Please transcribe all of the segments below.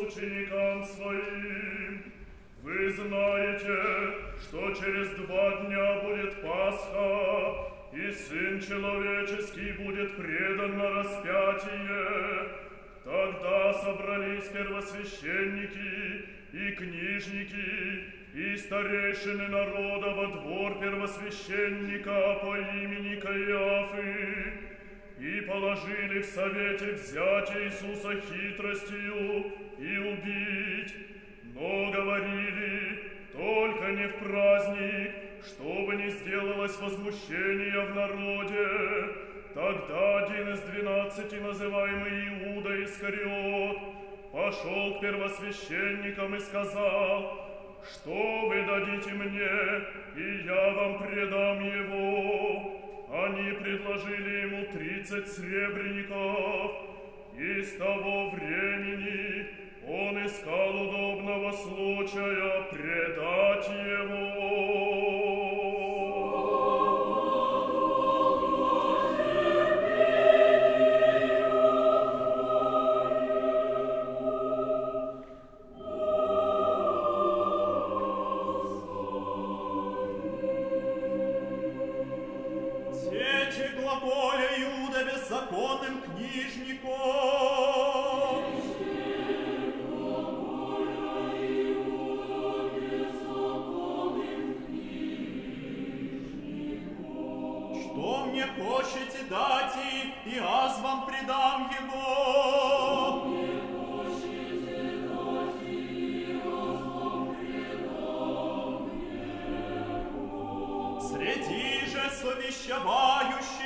ученикам своим: вы знаете, что через 2 дня будет Пасха, и Сын Человеческий будет предан на распятие. Тогда собрались первосвященники и книжники, и старейшины народа во двор первосвященника по имени Каиафы, и положили в совете взять Иисуса хитростью и убить, но говорили: только не в праздник, чтобы не сделалось возмущение в народе. Тогда один из 12, называемый Иуда Искариот, пошел к первосвященникам и сказал: что вы дадите мне, и я вам предам его. Они предложили ему 30 сребреников, и с того времени он искал удобного случая предать его. Законным книжником. Что мне хочете дать, и аз вам предам его. Среди же совещевающих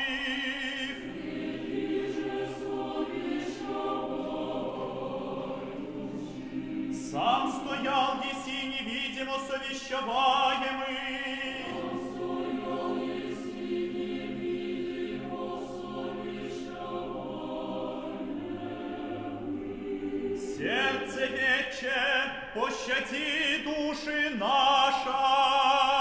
сам стоял еси невидимо совещеваемый. Сердце вече, пощади души наша.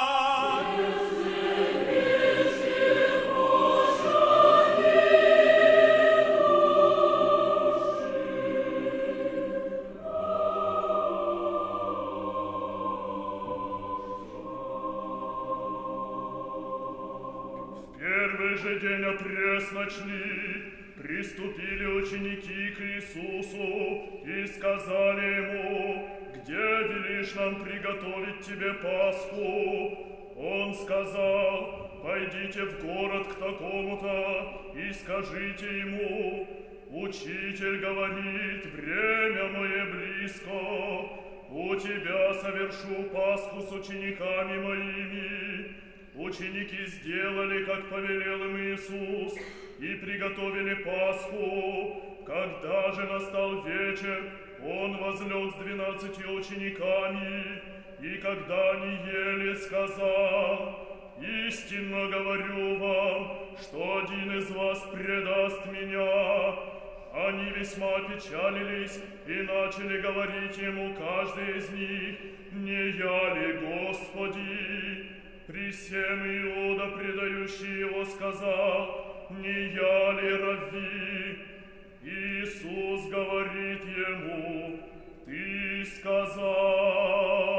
День опресночный приступили ученики к Иисусу и сказали ему: где велишь нам приготовить тебе Пасху? Он сказал: пойдите в город к такому-то и скажите ему: учитель говорит, время мое близко, у тебя совершу Пасху с учениками моими. Ученики сделали, как повелел им Иисус, и приготовили Пасху. Когда же настал вечер, он возлег с 12 учениками, и когда они ели, сказал: истинно говорю вам, что один из вас предаст меня. Они весьма опечалились и начали говорить ему, каждый из них: не я ли, Господи? При сем Иуда, предающий его, сказал: не я ли, Равви? Иисус говорит ему: ты сказал.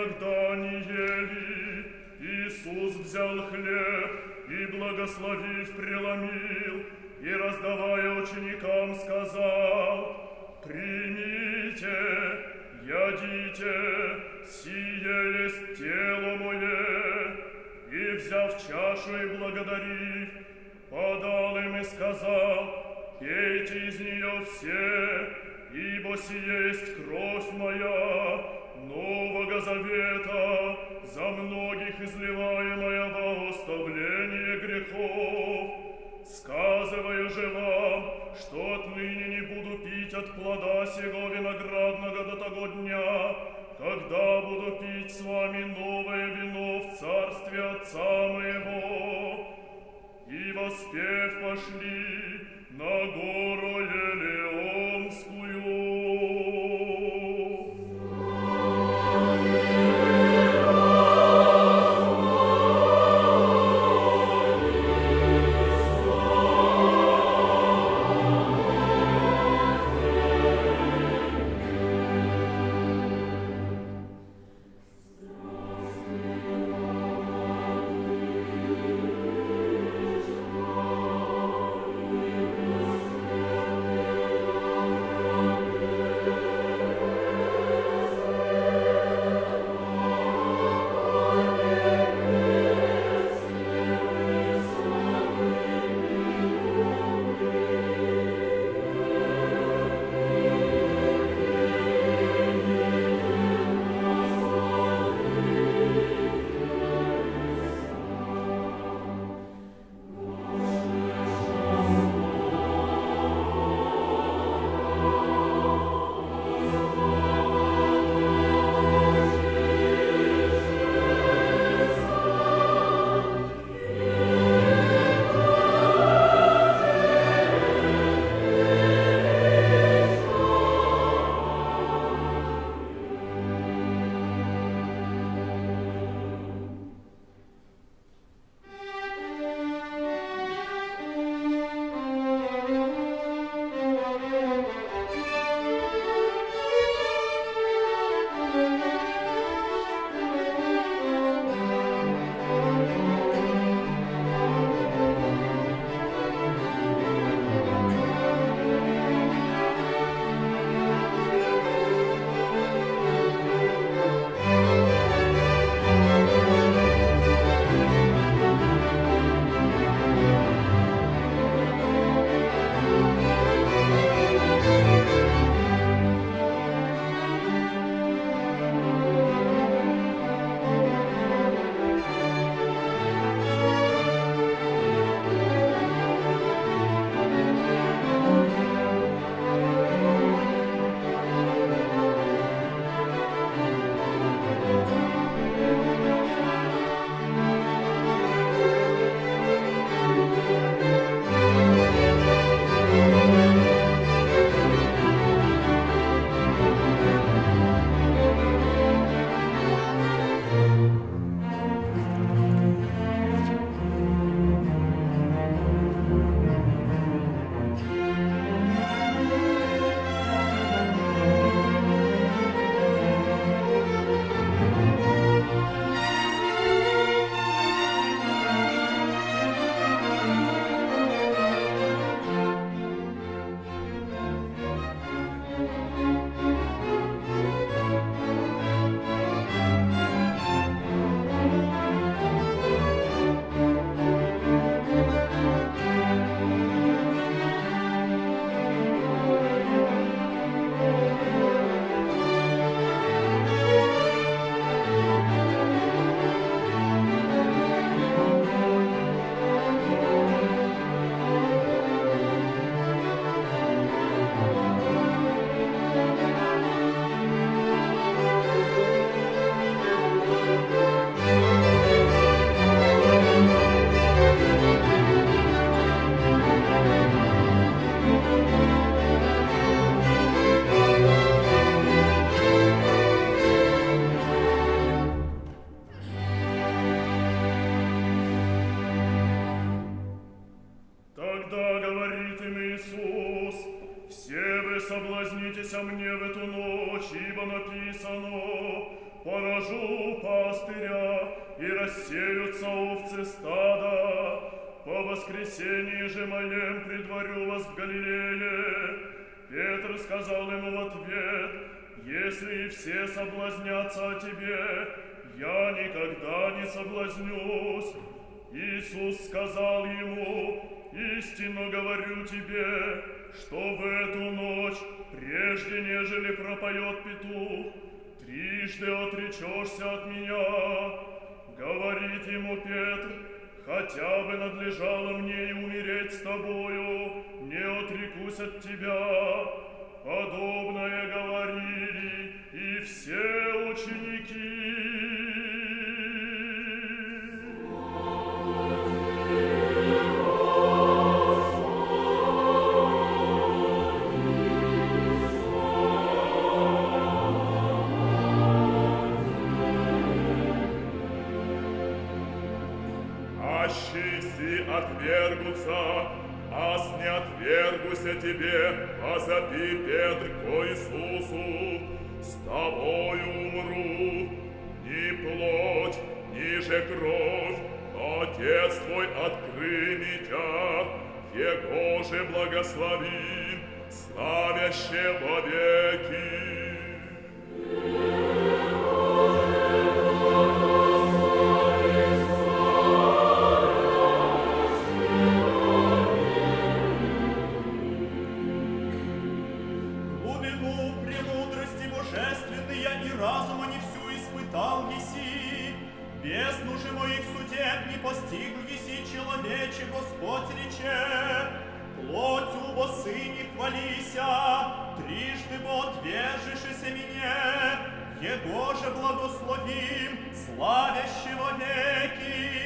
когда они ели, Иисус взял хлеб и, благословив, преломил, и, раздавая ученикам, сказал: «Примите, ядите, сие есть тело мое». И, взяв чашу и благодарив, подал им и сказал: «Пейте из нее все, ибо сие есть кровь моя, Нового Завета, за многих изливаемая во оставление грехов. Сказываю же вам, что отныне не буду пить от плода сего виноградного до того дня, когда буду пить с вами новое вино в царстве Отца моего». И воспев пошли на гору Елеонскую. поражу пастыря, и рассеются овцы стада. По воскресении же моем предварю вас в Галилее. Петр сказал ему в ответ: если и все соблазнятся о тебе, я никогда не соблазнюсь. Иисус сказал ему: истинно говорю тебе, что в эту ночь, прежде нежели пропоет петух, трижды отречешься от меня. Говорит ему Петр: хотя бы надлежало мне и умереть с тобою, не отрекусь от тебя. Подобное говорили и все ученики. Отвергутся, аз не отвергуся тебе, возопи Петр ко Иисусу, с тобою умру, ни плоть, ни же кровь, но Отец твой откры меня, Его же благословим, славяще вовеки. Бездну же моих судеб не постигл еси человече, Господь рече. Плотью бо сыне хвалися, трижды бо отвержешься мне, Его же благословим, славящего веки.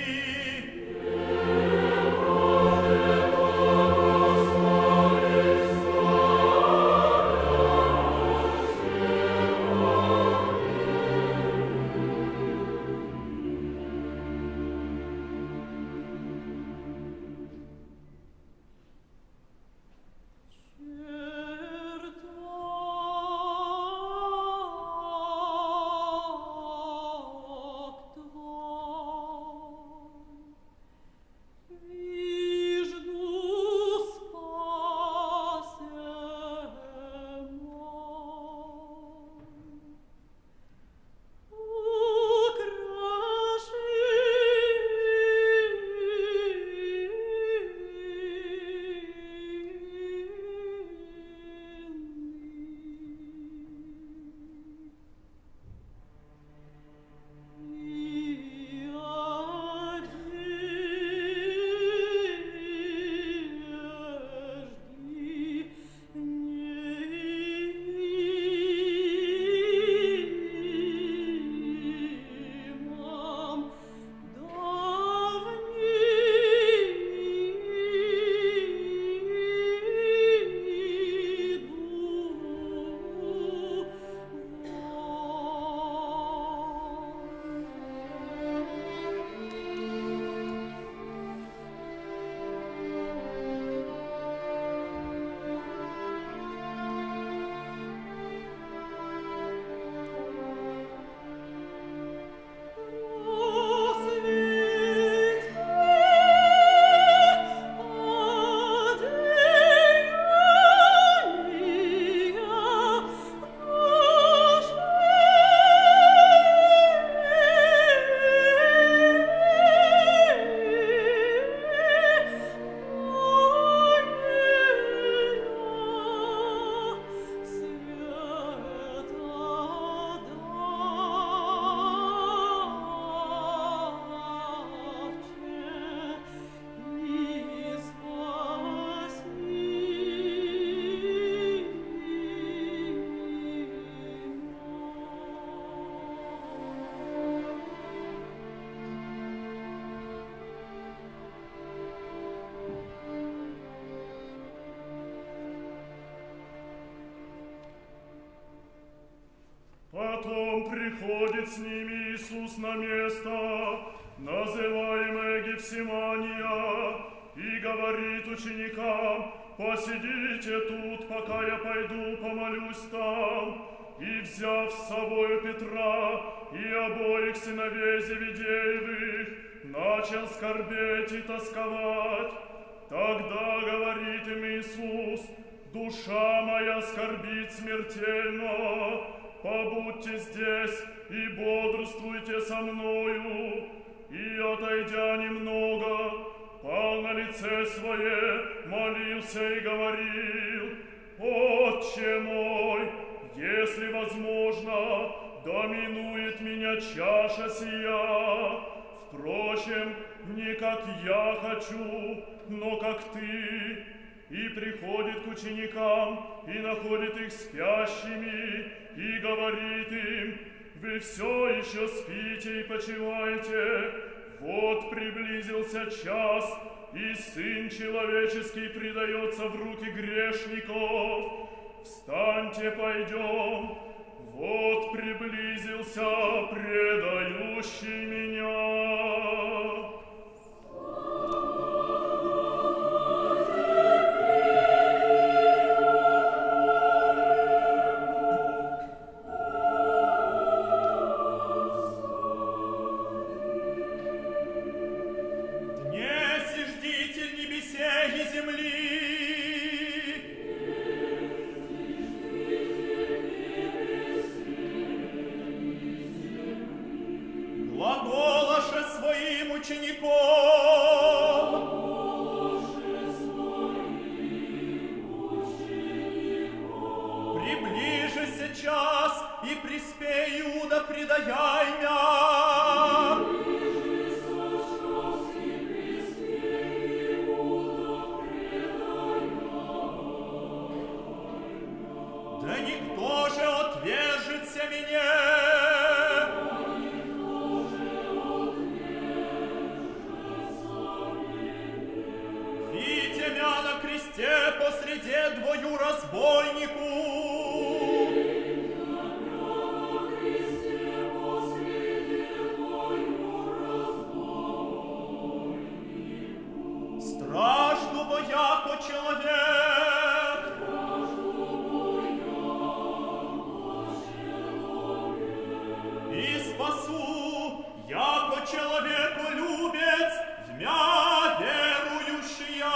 Потом приходит с ними Иисус на место, называемое Гефсимания, и говорит ученикам: посидите тут, пока я пойду помолюсь там. и, взяв с собою Петра и обоих сыновей Зеведеевых, начал скорбеть и тосковать. Тогда говорит им Иисус: «Душа моя скорбит смертельно, побудьте здесь и бодрствуйте со мною». И, отойдя немного, пал на лице свое, молился и говорил: «Отче мой, если возможно, да минует меня чаша сия. Впрочем, не как я хочу, но как ты». И приходит к ученикам, и находит их спящими, и говорит им: «Вы все еще спите и почиваете? Вот приблизился час, и Сын Человеческий предается в руки грешников. Встаньте, пойдем, вот приблизился предающий меня». Глаголаше своим учеником: «Приближися час, и приспей, Иуда, предаяй мя». Да никто же отвержется меня. Видя мя на кресте посреди двою разбойнику. Стражду бояко человек. И спасу, яко человеколюбец, вмя верующая.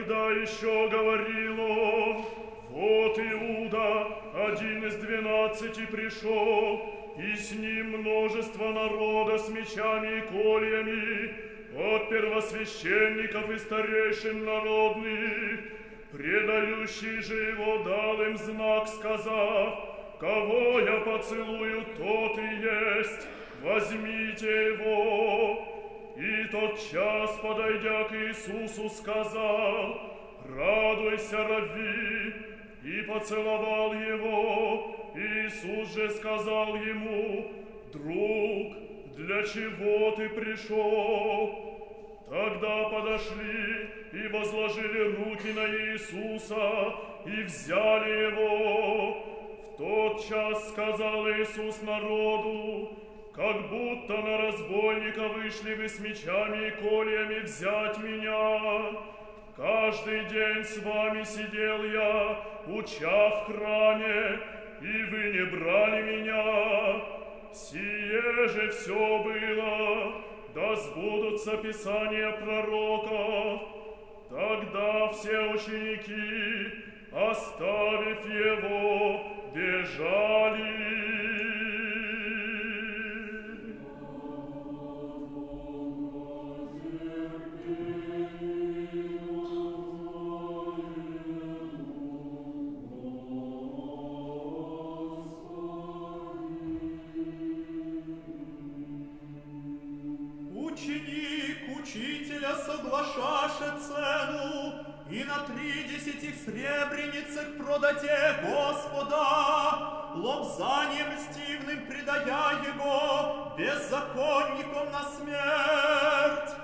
Тогда еще говорил он: вот Иуда, один из 12, пришел, и с ним множество народа с мечами и кольями, от первосвященников и старейшин народных. Предающий же его дал им знак, сказав: кого я поцелую, тот и есть, возьмите его. И тотчас, подойдя к Иисусу, сказал: радуйся, Равви, и поцеловал его. Иисус же сказал ему: друг, для чего ты пришел? Тогда подошли и возложили руки на Иисуса и взяли его. В тот час сказал Иисус народу: как будто на разбойника вышли вы с мечами и кольями взять меня. Каждый день с вами сидел я, уча в храме, и вы не брали меня. Сие же все было, да сбудутся писания пророков. Тогда все ученики, оставив его, бежали. Ученик учителя соглашаше цену, и на 30 сребреницах продате Господа, лобзанием льстивным предая его, беззаконником на смерть.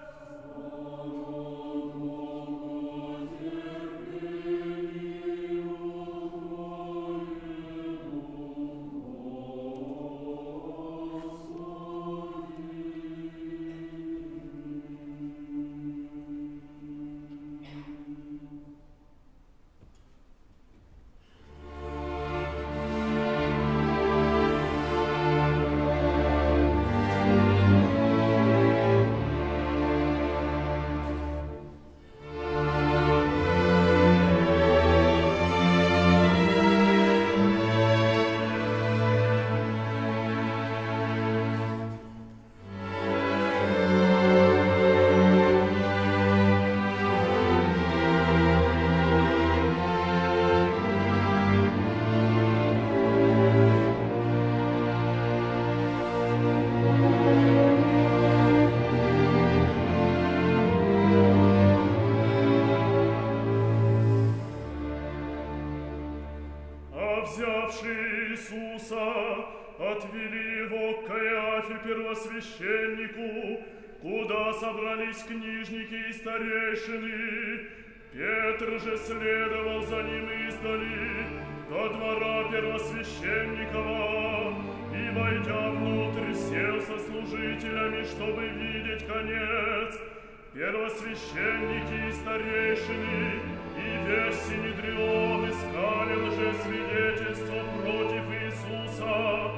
Взявши Иисуса, отвели его к Каиафе первосвященнику, куда собрались книжники и старейшины. Петр же следовал за ним издали до двора первосвященникова, и, войдя внутрь, сел со служителями, чтобы видеть конец. Первосвященники и старейшины и весь Синедрион искали лжесвидетельство против Иисуса,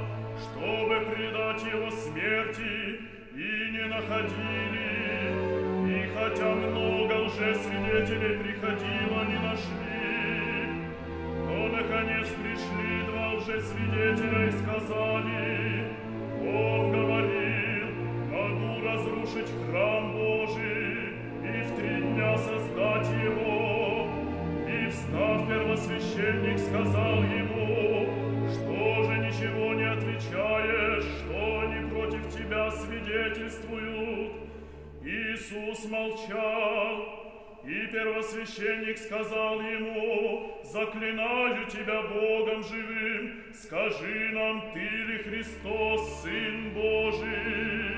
чтобы предать его смерти, и не находили. И хотя много лжесвидетелей приходило, не нашли. Но наконец пришли 2 лжесвидетеля и сказали: он говорил: могу разрушить храм Божий и в 3 дня создать его. И, встав, первосвященник сказал ему: что же ничего не отвечаешь, что они против тебя свидетельствуют? Иисус молчал. И первосвященник сказал ему: заклинаю тебя Богом живым, скажи нам, ты ли Христос, Сын Божий?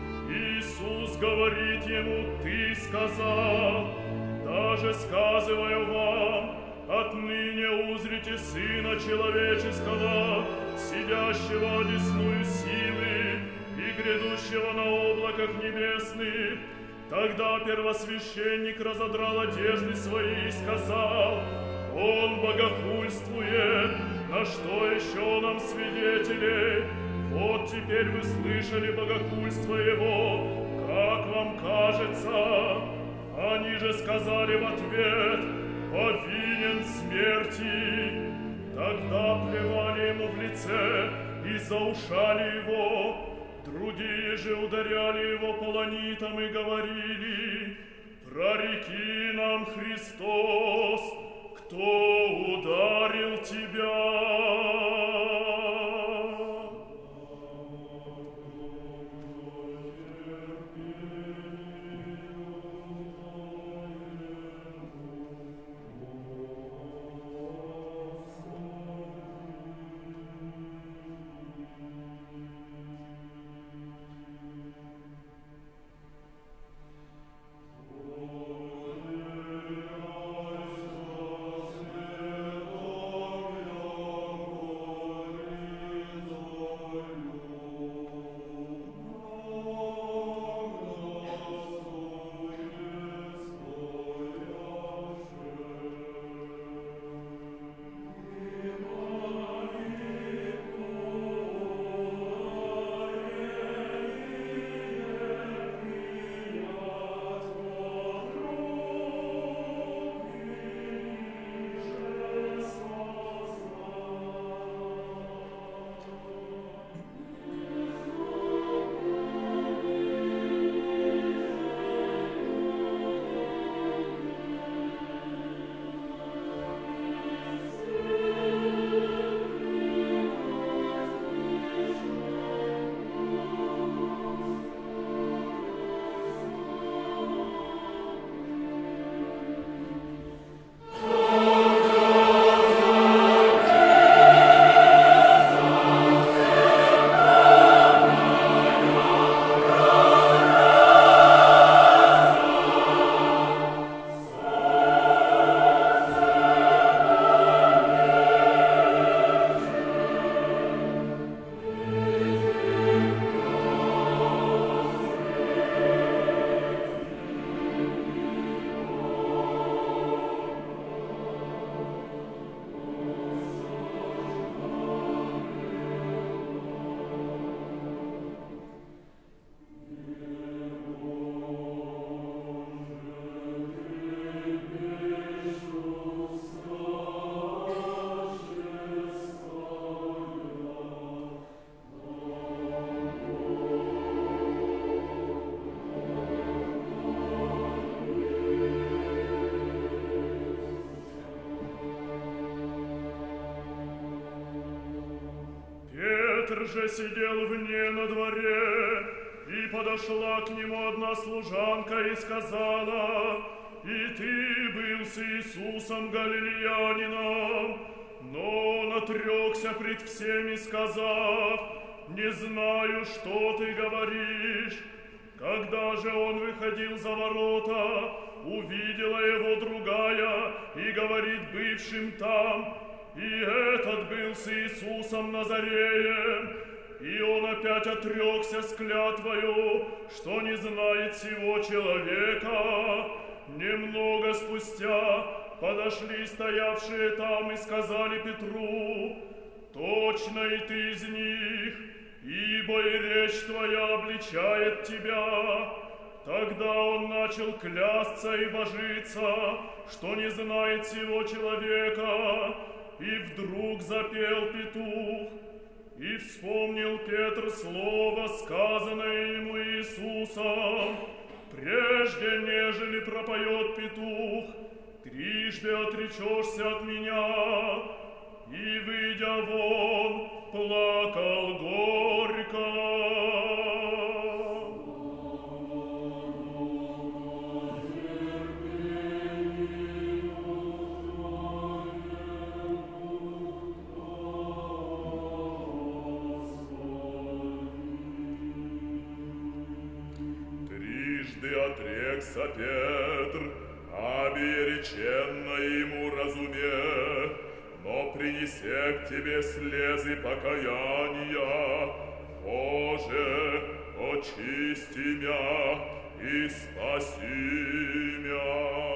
Иисус говорит ему: ты сказал. Даже сказываю вам, отныне узрите Сына Человеческого, сидящего одесную силы и грядущего на облаках небесных. Тогда первосвященник разодрал одежды свои и сказал: он богохульствует, на что еще нам свидетелей? Вот теперь вы слышали богохульство его, как вам кажется? Они же сказали в ответ: повинен смерти. Тогда плевали ему в лице и заушали его. Другие же ударяли его полонитом и говорили: прореки нам, Христос, кто ударил тебя? Петр же сидел вне на дворе, и подошла к нему одна служанка и сказала: «И ты был с Иисусом Галилеянином». Но он отрекся пред всеми, сказав: «Не знаю, что ты говоришь». Когда же он выходил за ворота, увидела его другая и говорит бывшим там: «И этот был с Иисусом Назареем». И он опять отрекся с клятвою, что не знает сего человека. Немного спустя подошли стоявшие там и сказали Петру: «Точно и ты из них, ибо и речь твоя обличает тебя». Тогда он начал клясться и божиться, что не знает сего человека. И вдруг запел петух, и вспомнил Петр слово, сказанное ему Иисусом: «Прежде, нежели пропоет петух, трижды отречешься от меня». И, выйдя вон, плакал горько. Отрекся Петр, аби реченно ему разуме, но принесе к тебе слезы покаяния. Боже, очисти мя и спаси мя.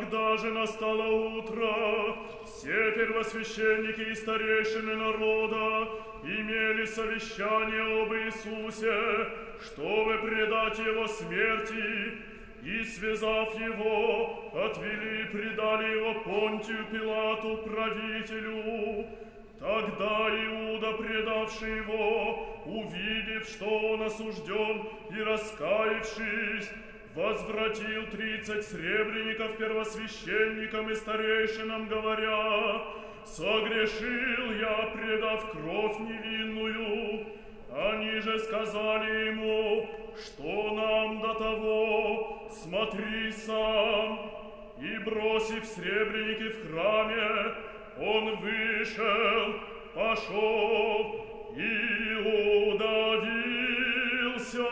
когда же настало утро, все первосвященники и старейшины народа имели совещание об Иисусе, чтобы предать Его смерти, и, связав Его, отвели и предали Его Понтию Пилату, правителю. Тогда Иуда, предавший Его, увидев, что он осужден, и раскаявшись, возвратил 30 сребреников первосвященникам и старейшинам, говоря: «Согрешил я, предав кровь невинную». Они же сказали ему: «Что нам до того? Смотри сам». И, бросив сребреники в храме, он вышел, пошел и удавился.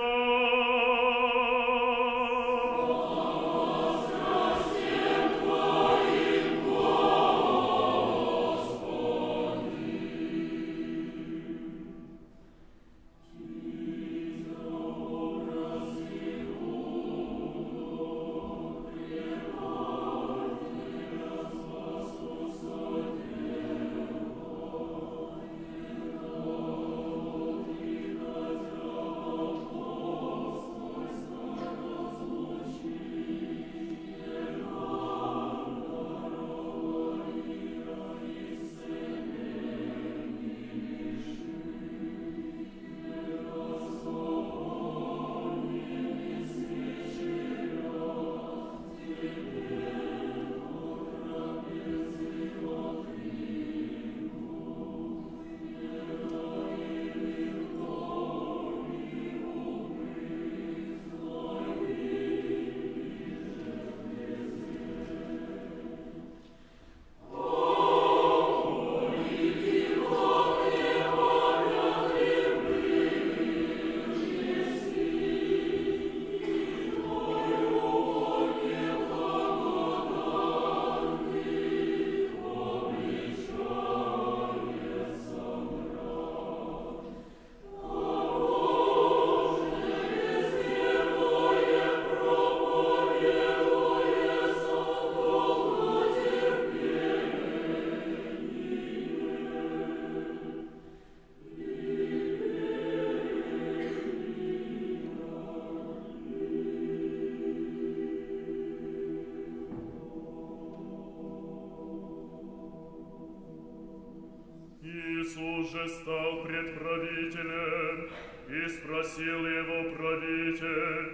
Иисус же стал пред правителем, и спросил его правитель: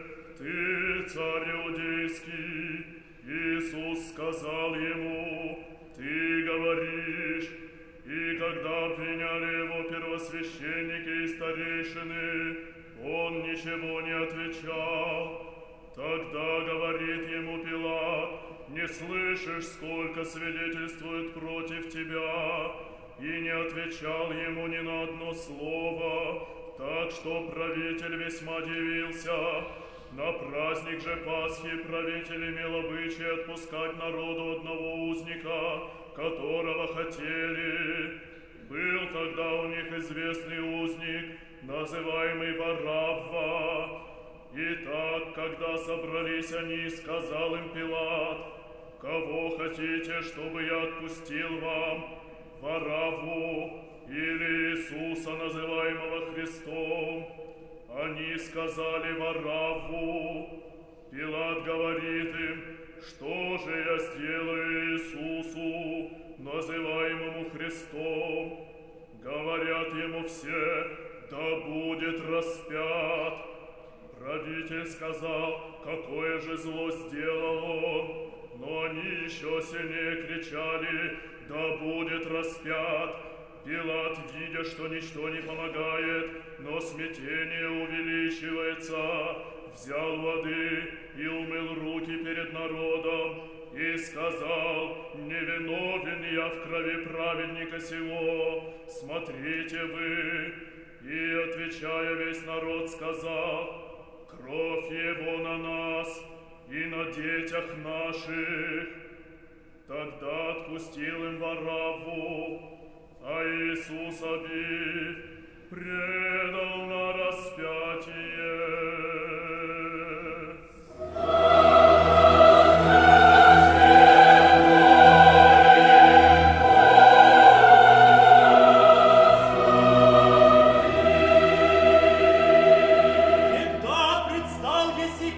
«Ты царь иудейский?» Иисус сказал ему: «Ты говоришь». И когда обвиняли его первосвященники и старейшины, он ничего не отвечал. Тогда говорит ему Пилат: «Не слышишь, сколько свидетельствуют против тебя?» И не отвечал ему ни на одно слово, так что правитель весьма дивился. На праздник же Пасхи правитель имел обычай отпускать народу одного узника, которого хотели. Был тогда у них известный узник, называемый Варавва. Итак, когда собрались они, сказал им Пилат: «Кого хотите, чтобы я отпустил вам, Варавву или Иисуса, называемого Христом?» Они сказали: «Варавву». Пилат говорит им: «Что же я сделаю Иисусу, называемому Христом?» Говорят ему все: «Да будет распят». Правитель сказал: «Какое же зло сделал он?» Но они еще сильнее кричали: «Да будет распят!» Пилат, видя, что ничто не помогает, но смятение увеличивается, взял воды и умыл руки перед народом, и сказал: «Невиновен я в крови праведника сего, смотрите вы». И, отвечая, весь народ сказал: «Кровь его на нас и на детях наших». Тогда отпустил им Варавву, а Иисус, обив, предал на распятие.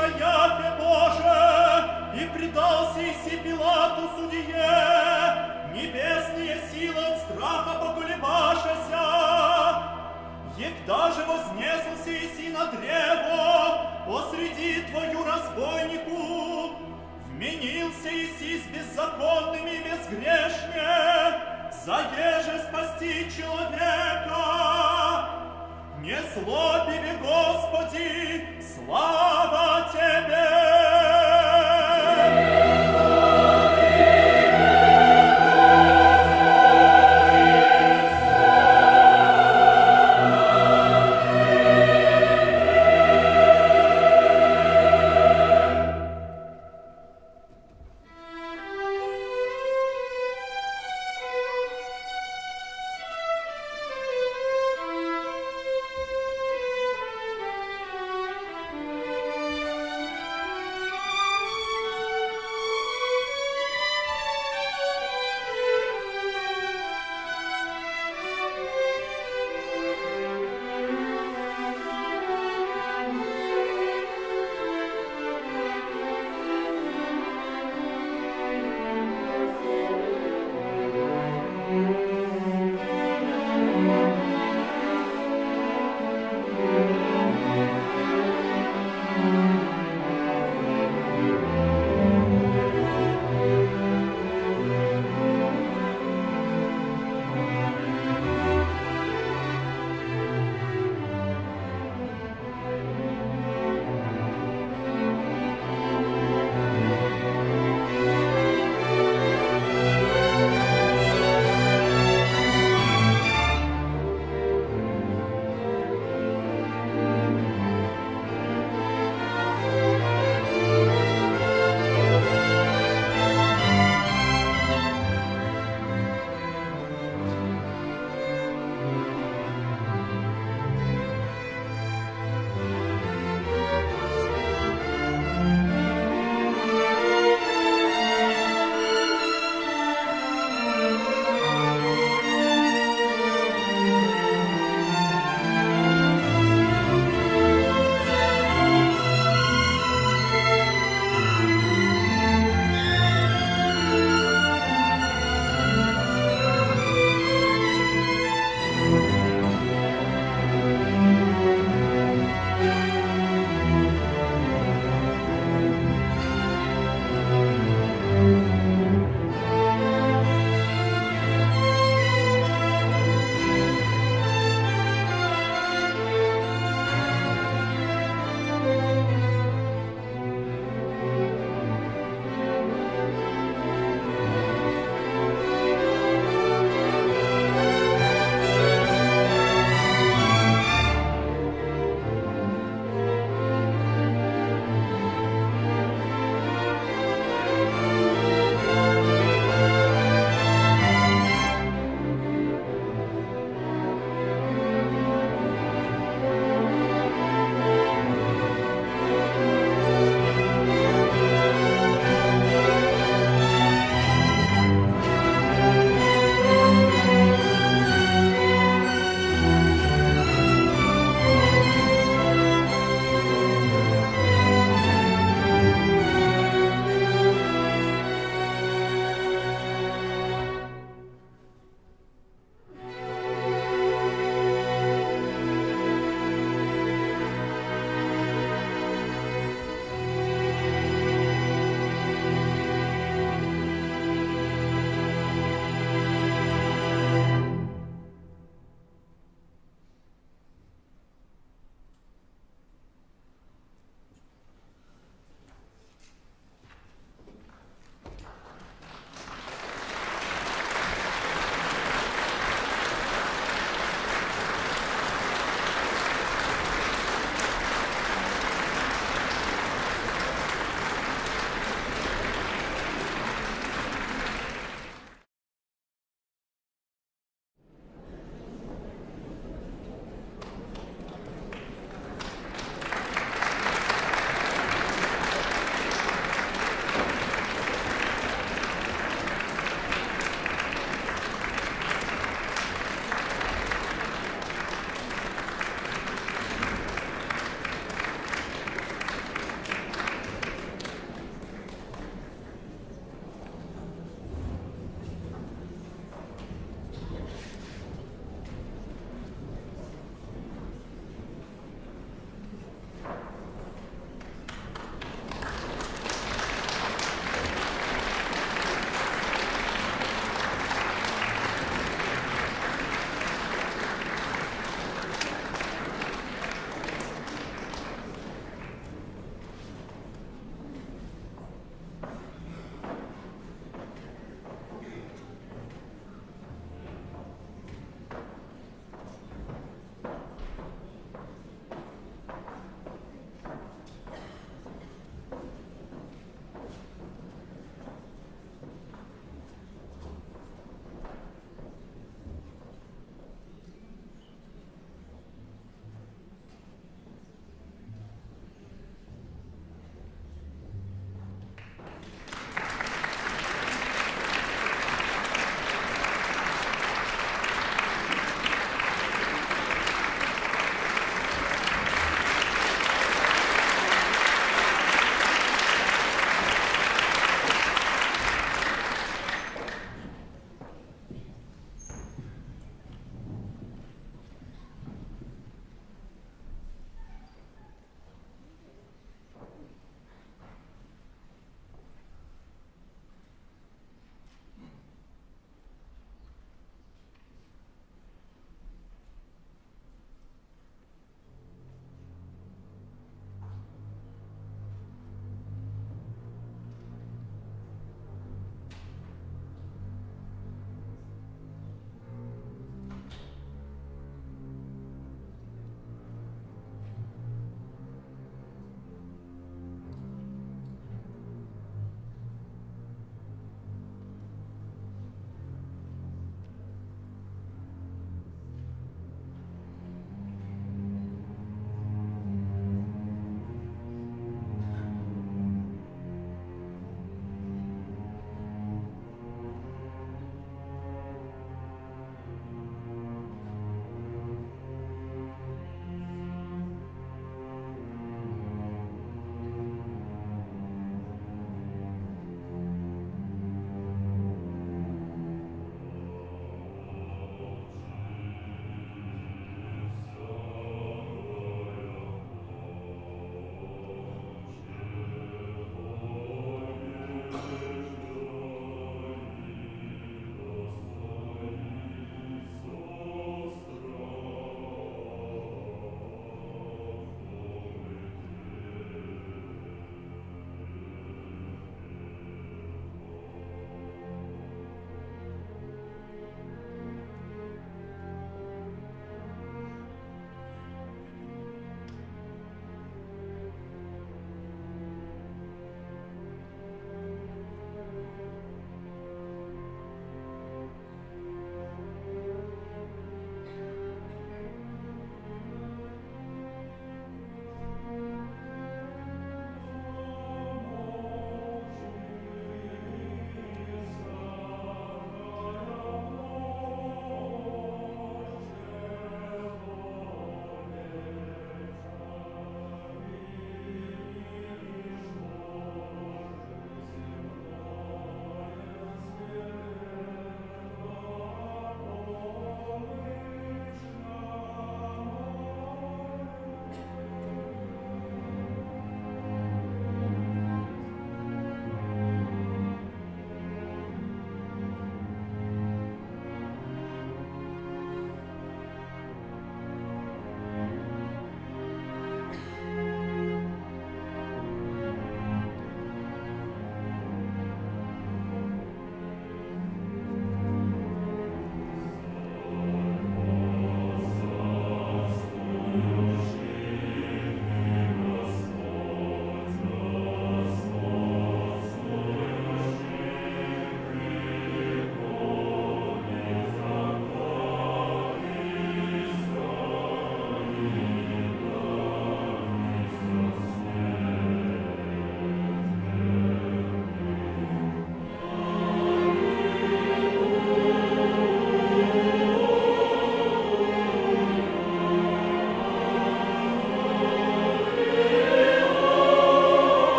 Каяфе Боже, и предался Иси Пилату судье, небесные силы от страха поколебашася. Егда же вознесался Иси на древо, посреди Твою разбойнику, вменился Иси с беззаконными и безгрешне, заеже спасти человека. Не злобиве, Господи, слава Тебе!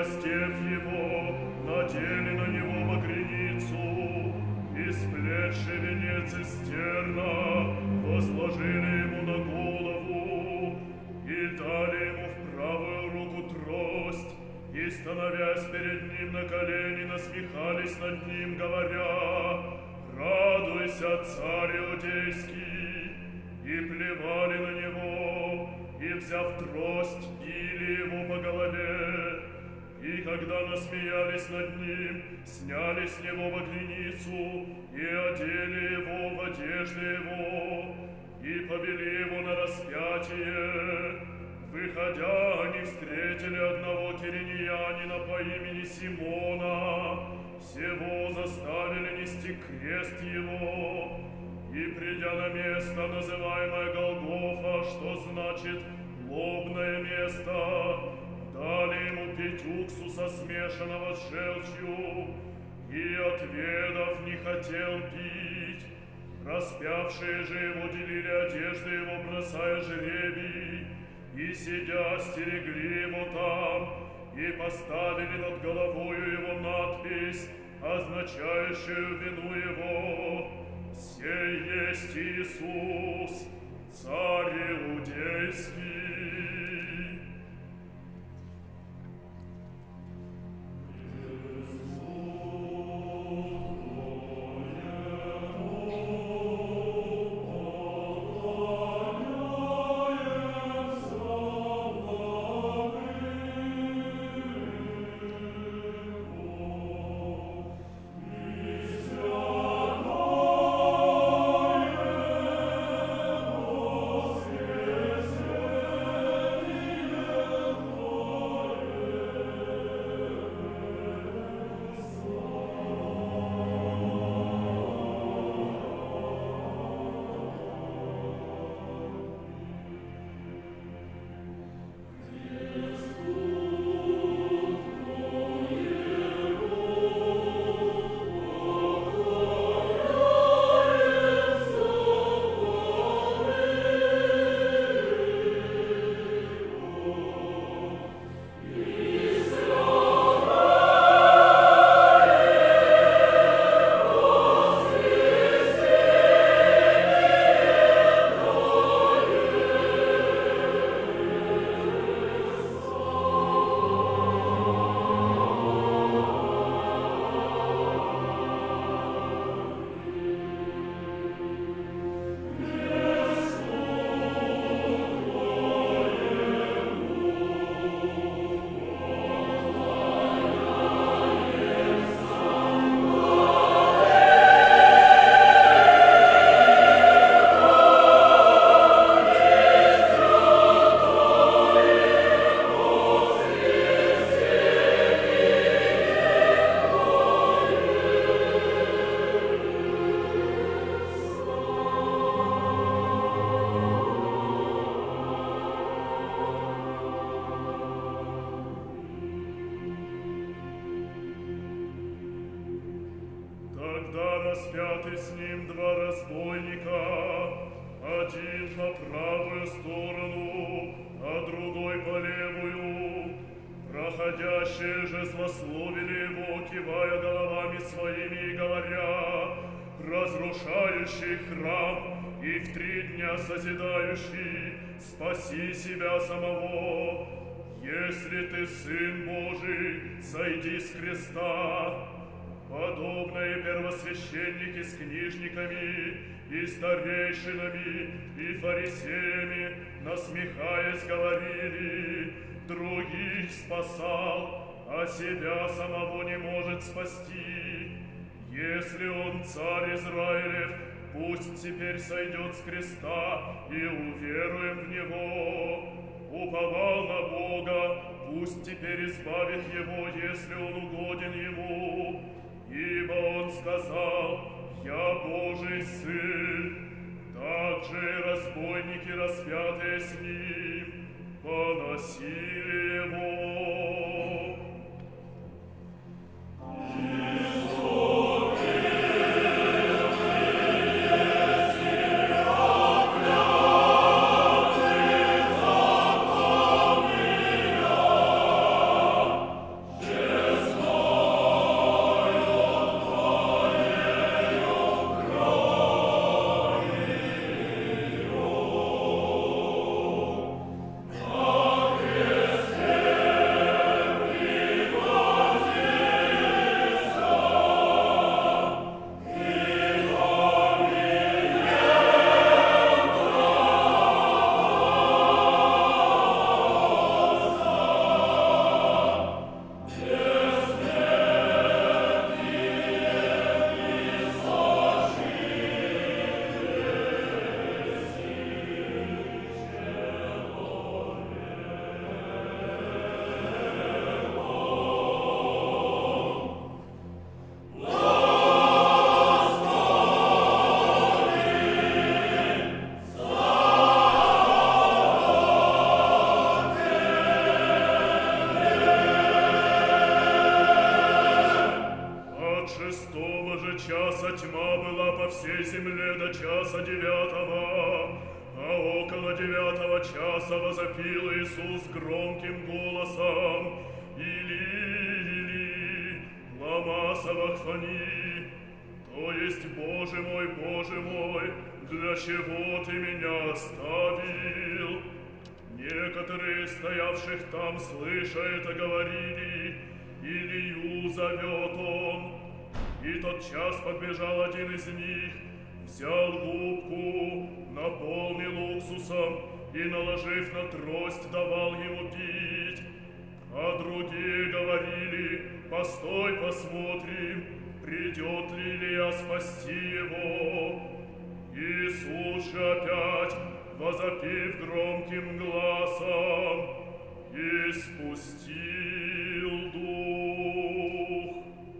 раздев его, надели на него багряницу, и сплетший венец из терна возложили ему на голову, и дали ему в правую руку трость, и, становясь перед ним на колени, насмехались над ним, говоря: «Радуйся, царь иудейский!» И плевали на него, и, взяв трость, били его по голове. И когда насмеялись над ним, сняли с него багряницу и одели его в одежды его, и повели его на распятие. Выходя, они встретили одного киринеянина по имени Симона, всего заставили нести крест его, и, придя на место, называемое Голгофа, что значит «лобное место», дали ему пить уксуса, смешанного с желчью, и, отведав, не хотел пить. Распявшие же его делили одежды его, бросая жребий, и, сидя, стерегли его там, и поставили над головою его надпись, означающую вину его: «Сей есть Иисус, царь иудейский». распяты с ним два разбойника, один по правую сторону, а другой по левую. Проходящие же злословили его, кивая головами своими и говоря: разрушающий храм и в 3 дня созидающий, спаси себя самого. Если ты Сын Божий, сойди с креста. Подобные первосвященники с книжниками и старейшинами и фарисеями, насмехаясь, говорили: других спасал, а себя самого не может спасти. Если он царь Израилев, пусть теперь сойдет с креста, и уверуем в него. Уповал на Бога, пусть теперь избавит его, если он угоден ему. Ибо он сказал: «Я Божий Сын». Также и разбойники, распятые с ним, поносили его. часа тьма была по всей земле до часа 9, а около 9 часа возопил Иисус громким голосом: «Или, Или, лама савахфани», то есть: «Боже мой, для чего ты меня оставил?» Некоторые, стоявших там, слыша это, говорили: «Илью зовет он». И тотчас подбежал один из них, взял губку, наполнил уксусом и, наложив на трость, давал ему пить. А другие говорили: «Постой, посмотрим, придет ли Илия спасти его». Иисус же опять, возопив громким гласом, испустил дух.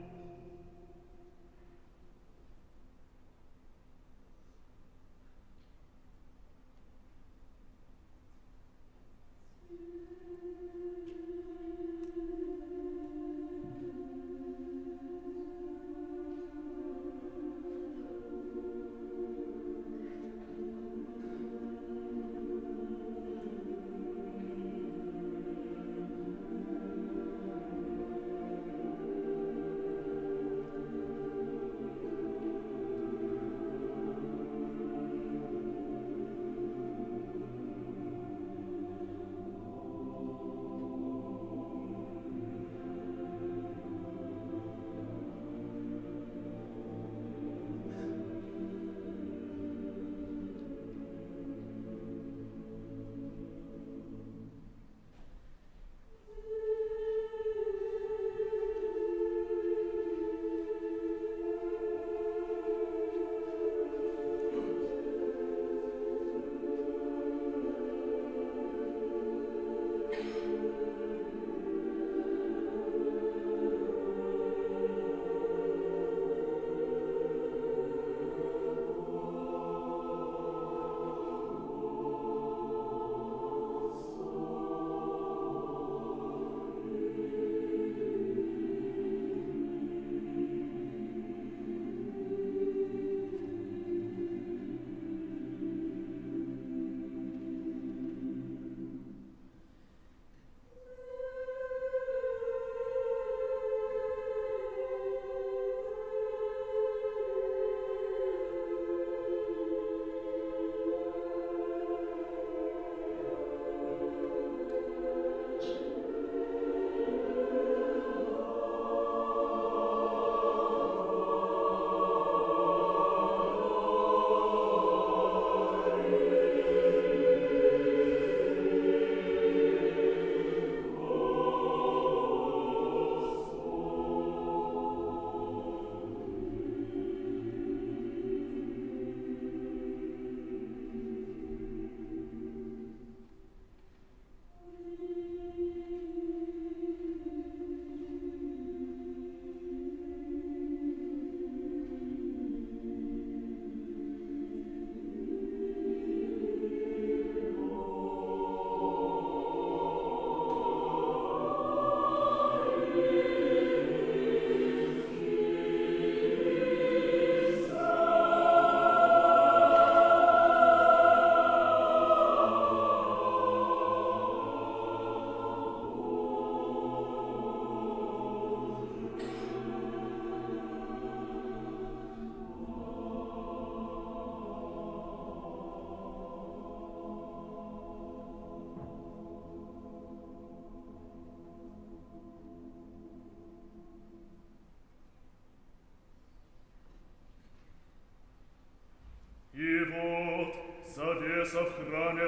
завеса в храме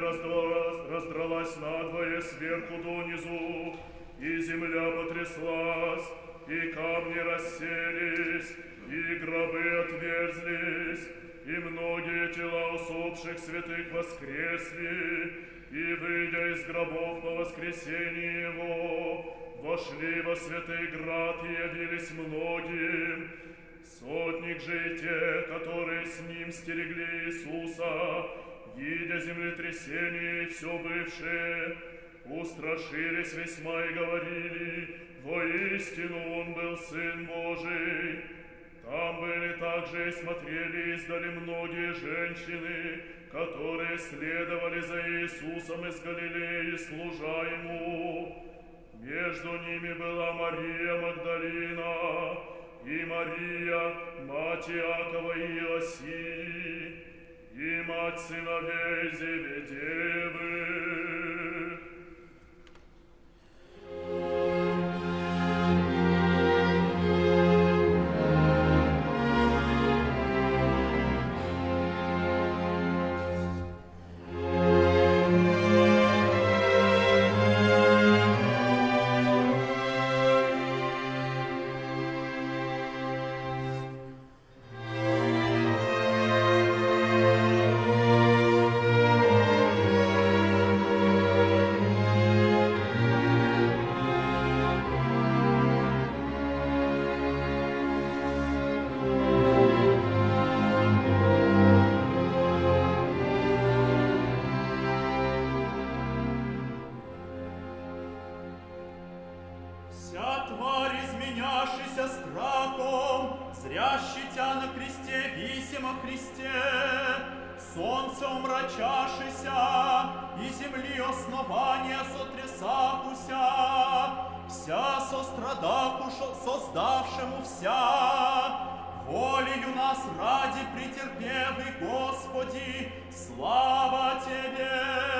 раздралась надвое сверху донизу, и земля потряслась, и камни расселись, и гробы отверзлись, и многие тела усопших святых воскресли, и, выйдя из гробов по воскресении его, вошли во святый град и явились многим. Сотник же и те, которые с ним стерегли Иисуса, видя землетрясение и все бывшее, устрашились весьма и говорили: воистину он был Сын Божий. Там были также и смотрели издали многие женщины, которые следовали за Иисусом из Галилеи, служа Ему. Между ними была Мария Магдалина и Мария, мать Иакова и Иосии, и мать сыновей Зеведеевых. Вся тварь, изменявшийся страхом, зрящий тя на кресте, висимо Христе, солнце умрачашися, и земли основания сотрясахуся, вся сострадаху создавшему вся, волею нас ради претерпевы, Господи, слава Тебе!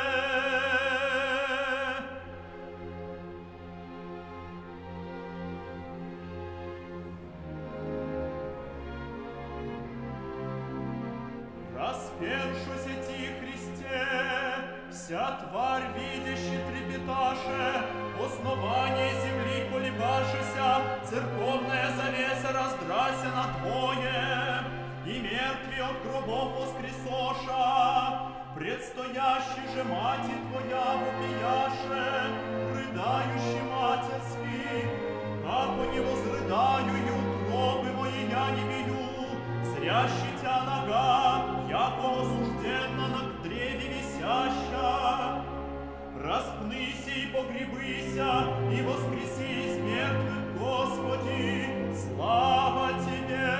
Распеншуся ти, Христе, вся тварь, видящий трепеташе, основание земли колебашися, церковная завеса раздрася на Твое, и мертвый от гробов воскресоша, предстоящий же мати Твоя вопияше, рыдающий матерский, как не возрыдаю, и утробы мои я не бию, зрящий тя нога, яко осужденно на древе висяща. Распнися и погребыся, и воскреси из мертвых, Господи, слава Тебе!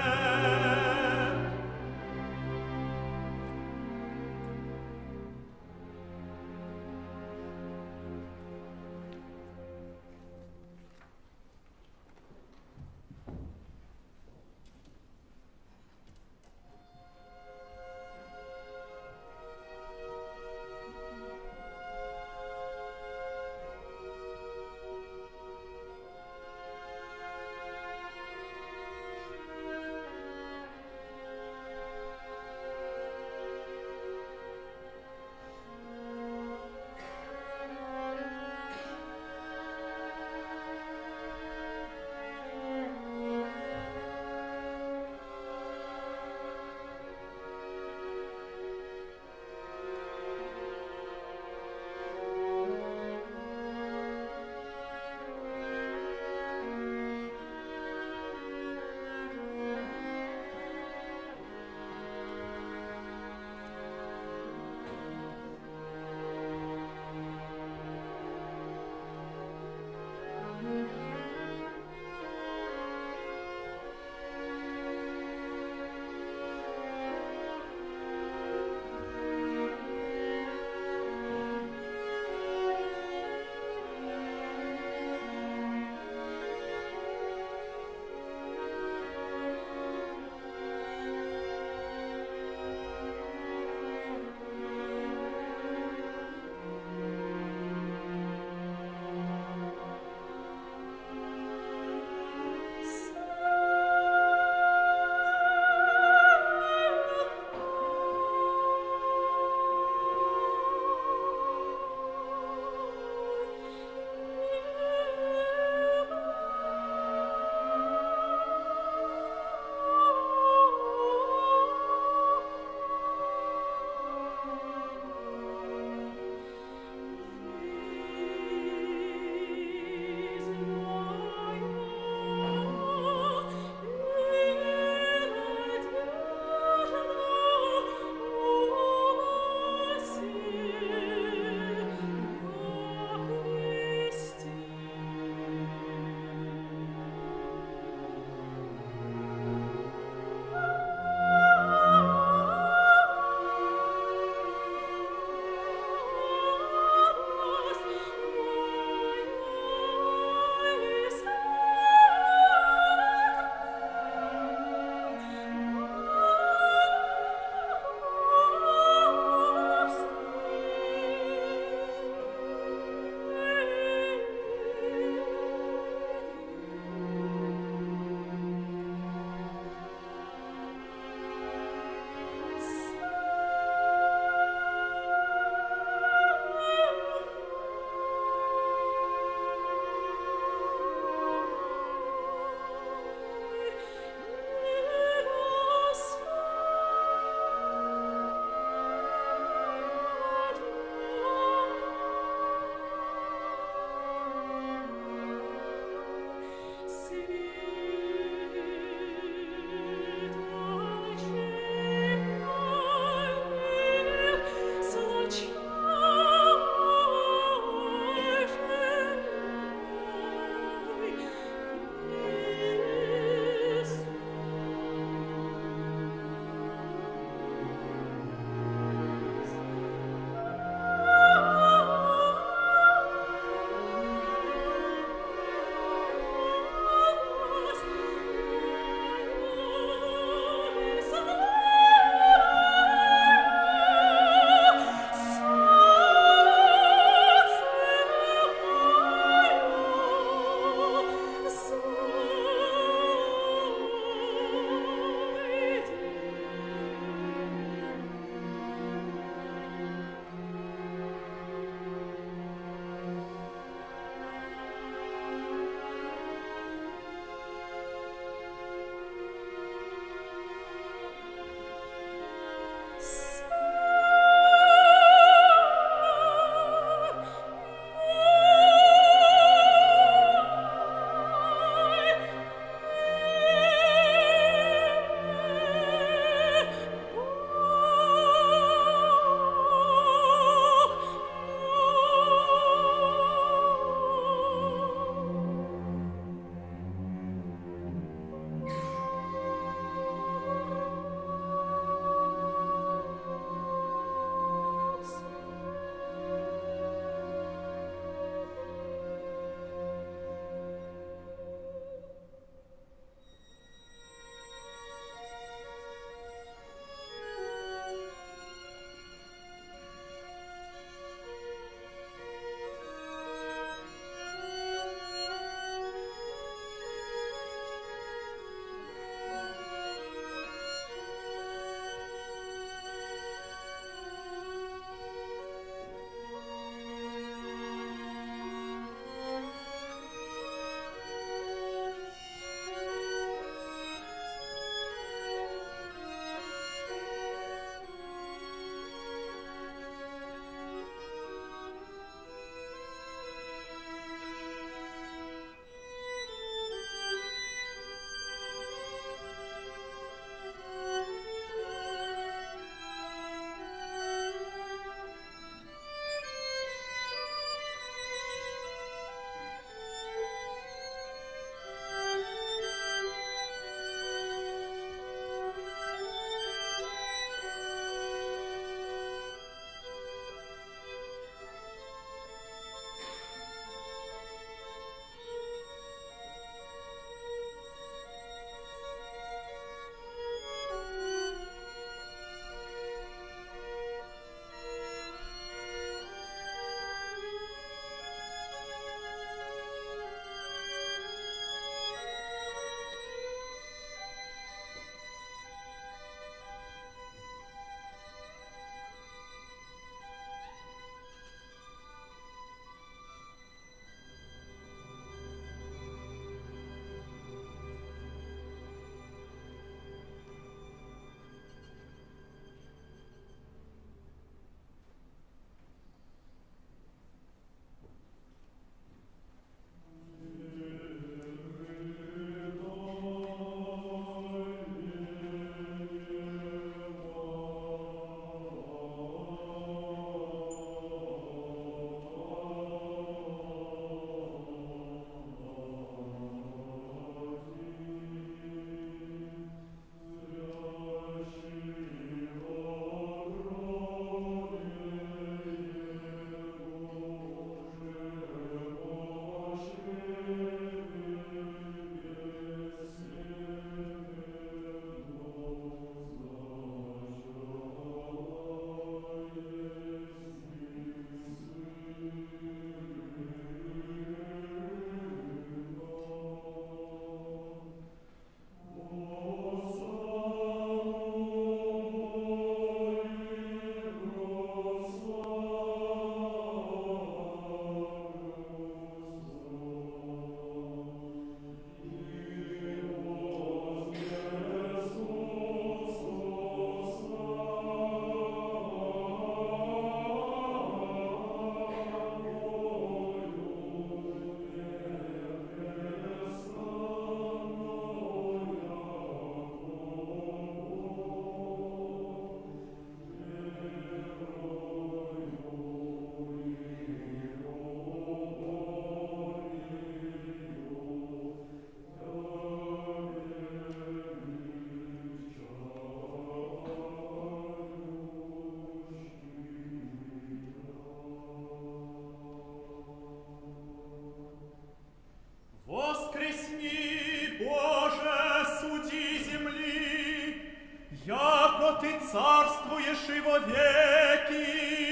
Ты царствуешь и во веки.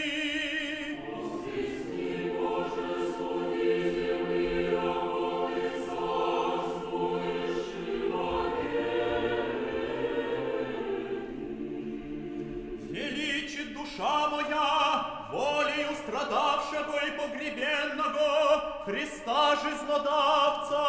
Величит душа моя волею страдавшего и погребенного Христа жизнодавца.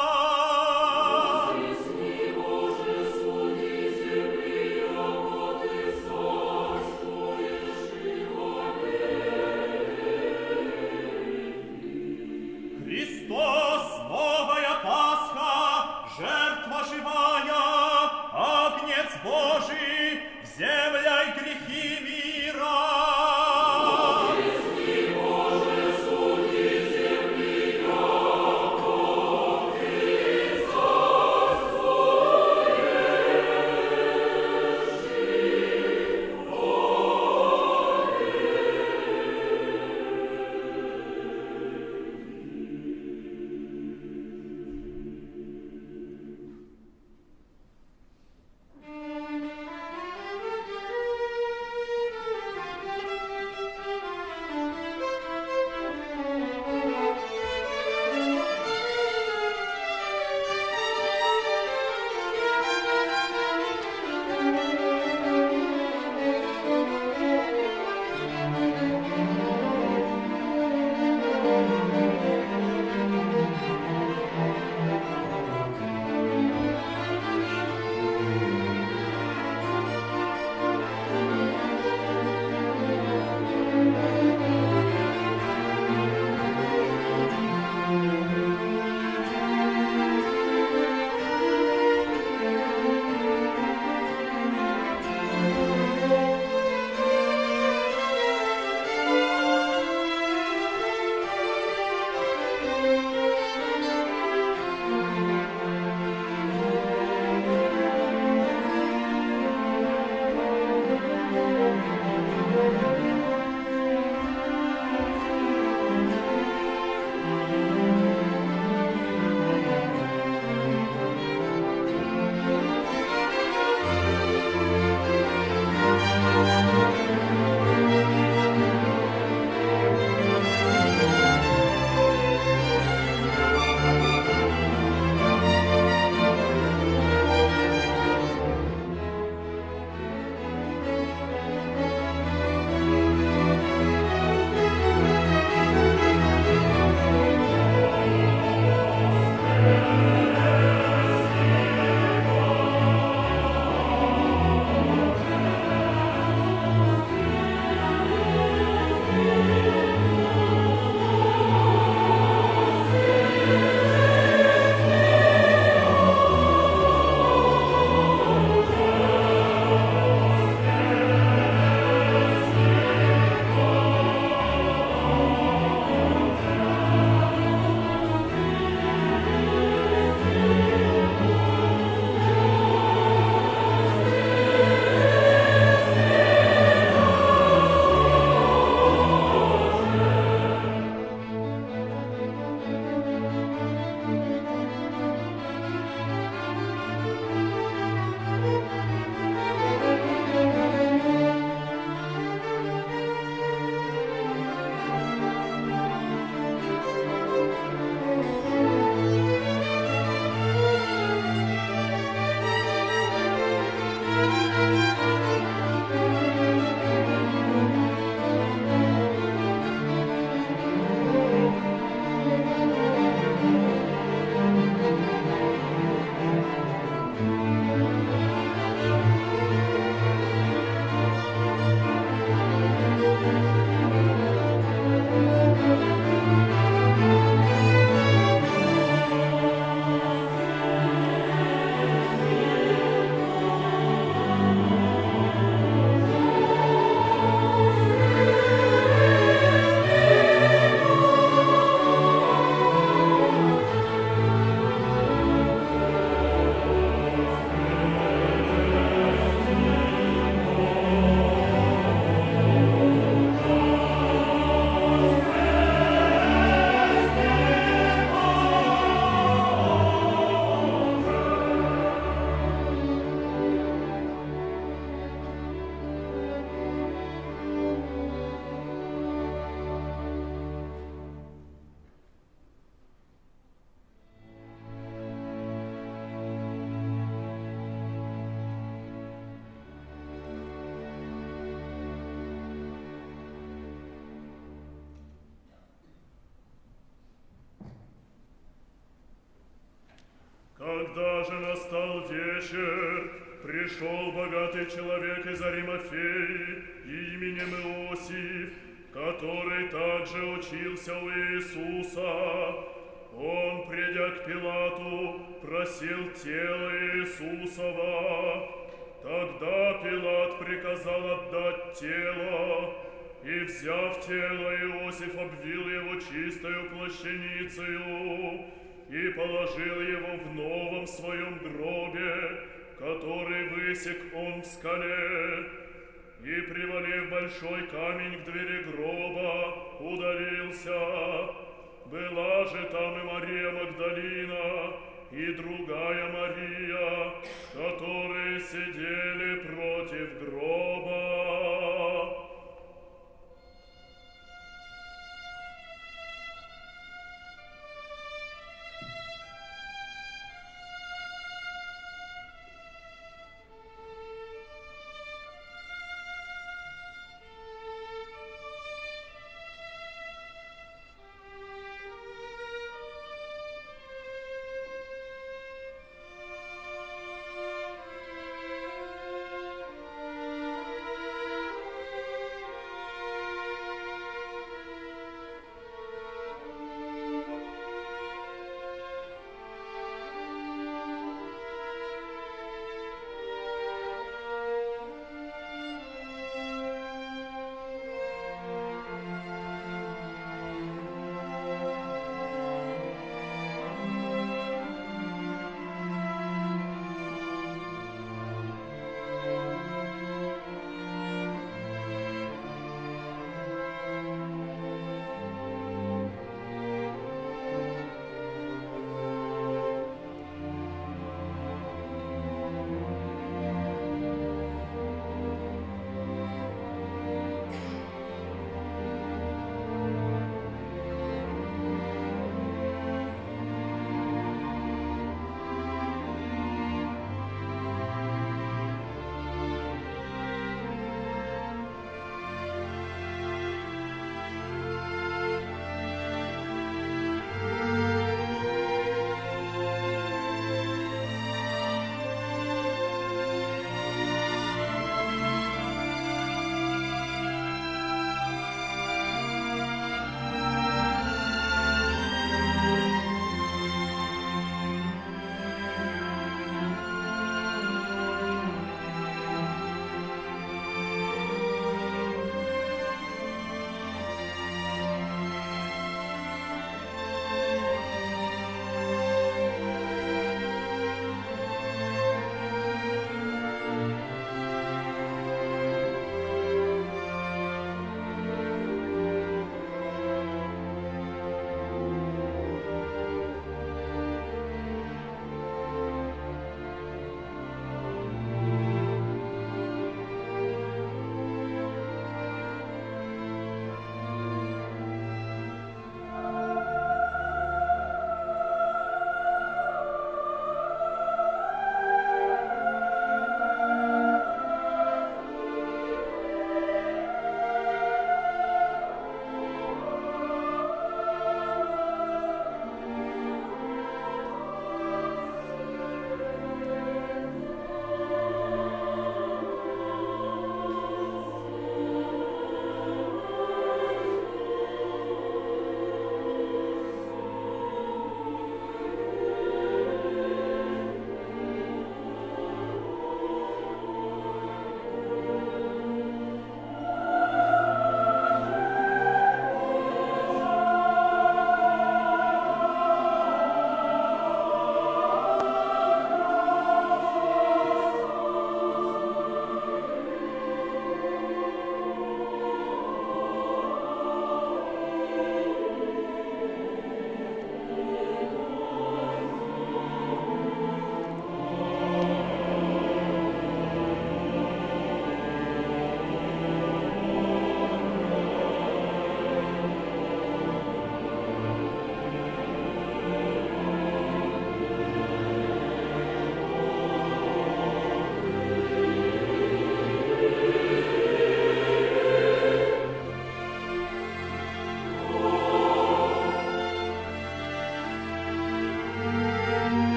Когда же настал вечер, пришел богатый человек из Аримафеи именем Иосиф, который также учился у Иисуса. Он, придя к Пилату, просил тело Иисусова. Тогда Пилат приказал отдать тело, и, взяв тело, Иосиф обвил его чистою плащаницею и положил его в новом своем гробе, который высек он в скале, и, привалив большой камень к двери гроба, удалился. Была же там и Мария Магдалина, и другая Мария, которые сидели против гроба.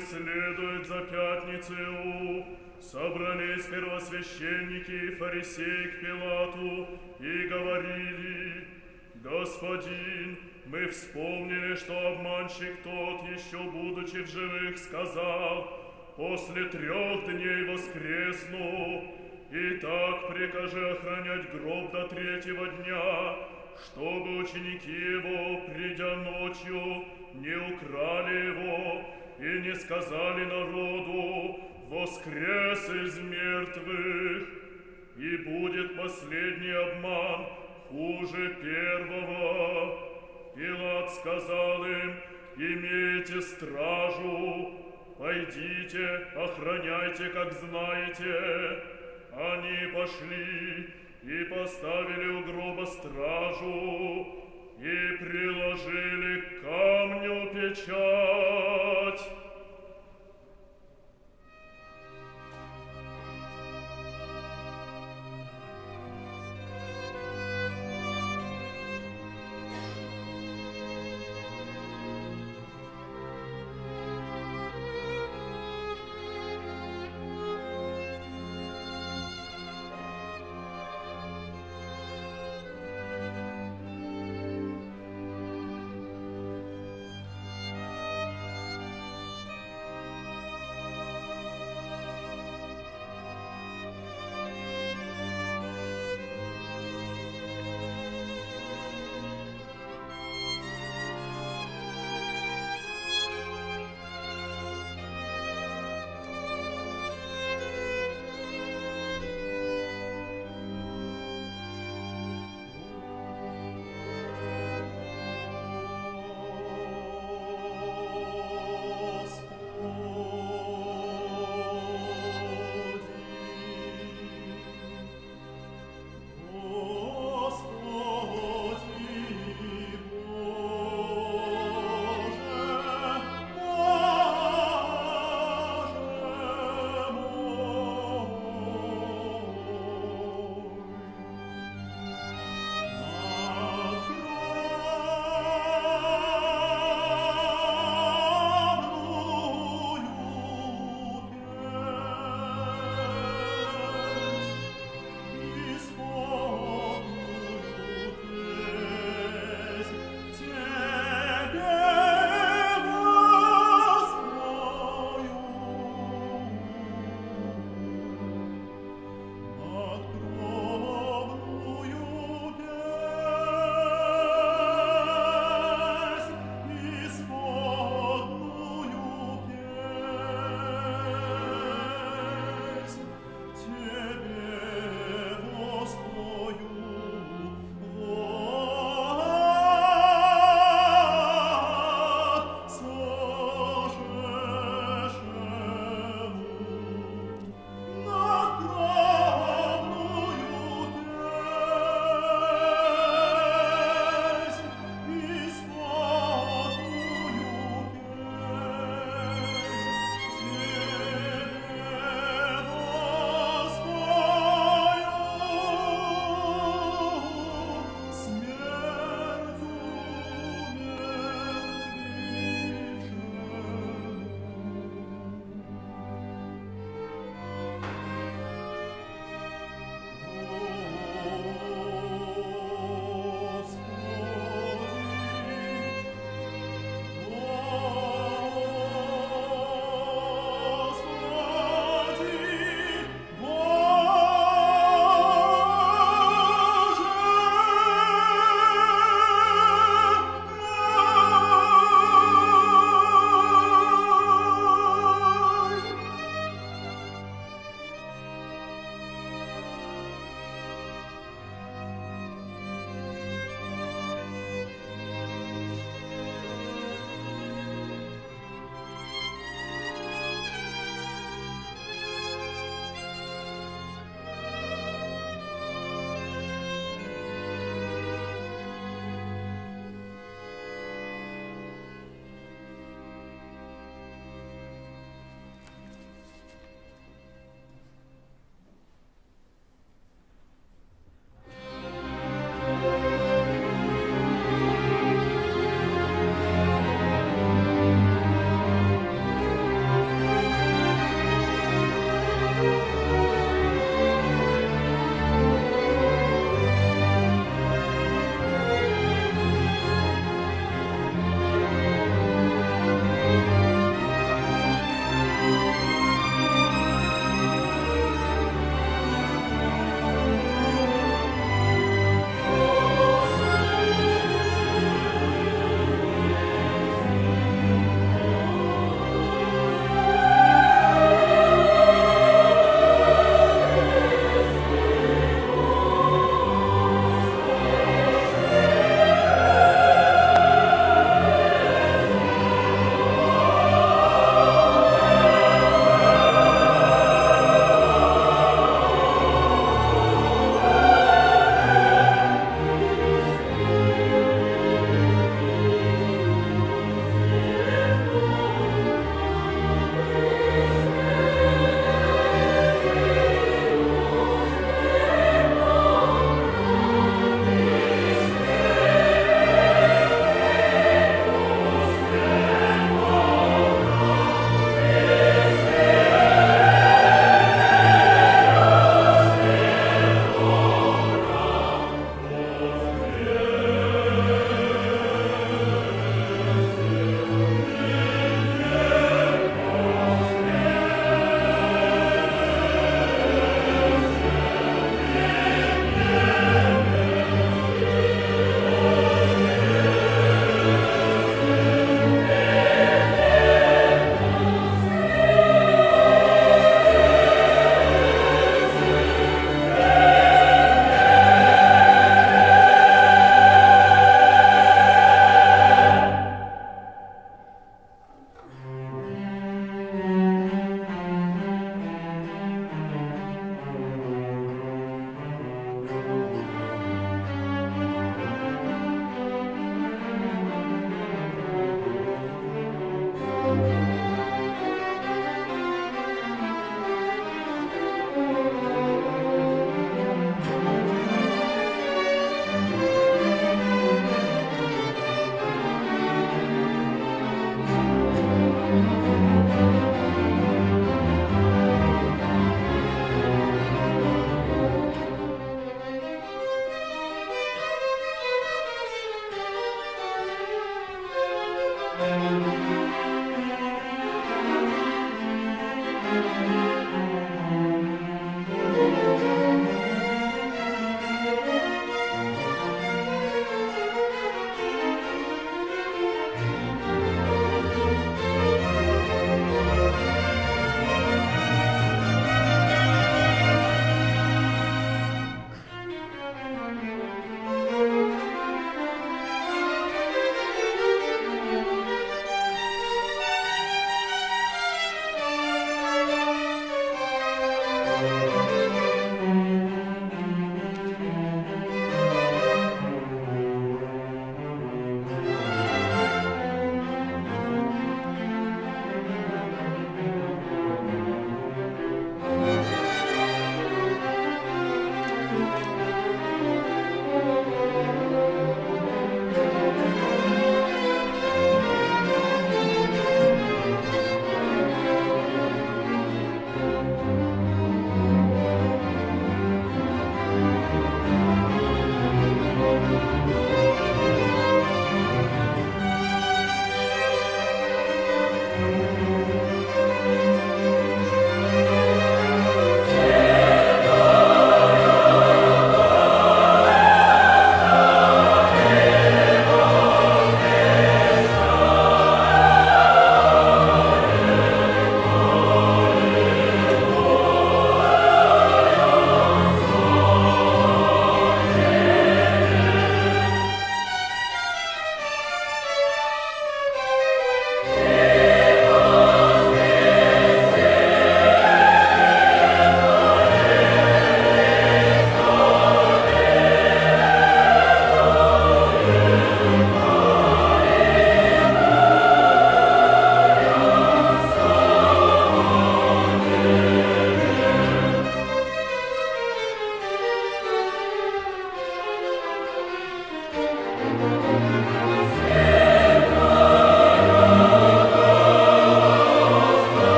следует за пятницею, собрались первосвященники и фарисеи к Пилату и говорили: «Господин, мы вспомнили, что обманщик тот, еще будучи в живых, сказал: после 3 дней воскресну. Итак, прикажи охранять гроб до 3-го дня, чтобы ученики его, придя ночью, не украли его и не сказали народу: воскрес из мертвых, и будет последний обман хуже первого». Пилат сказал им: «Имейте стражу, пойдите, охраняйте, как знаете». Они пошли и поставили у гроба стражу, и приложили к камню печать.